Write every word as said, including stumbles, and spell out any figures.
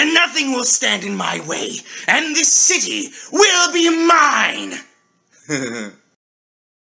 then nothing will stand in my way, and this city will be mine!